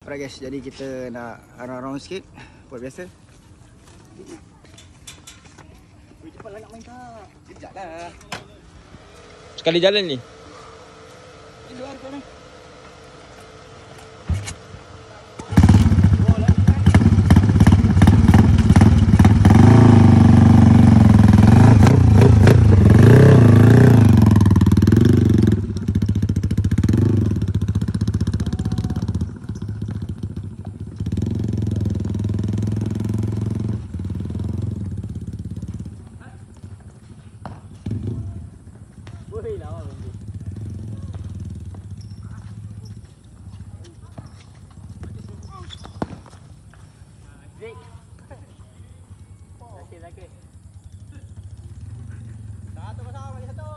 Alright guys, jadi kita nak round sikit. Buat biasa. Cepatlah nak main kak. Kejap lah. Sekali jalan ni. Ini luar kau ni. Satu kosong lagi satu.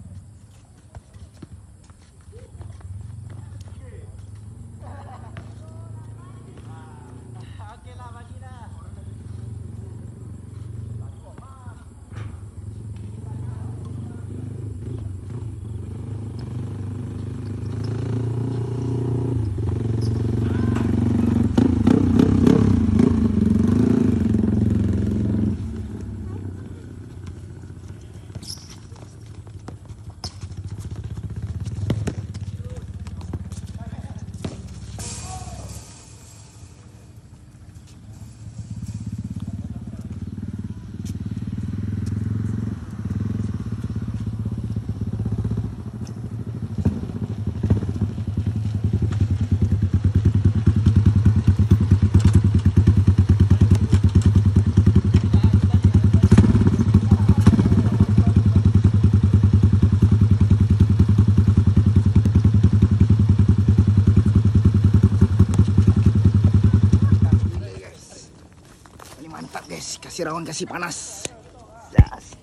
Okey lah, bagi dah. Mantap guys, kasih rawan, kasih panas. Yes.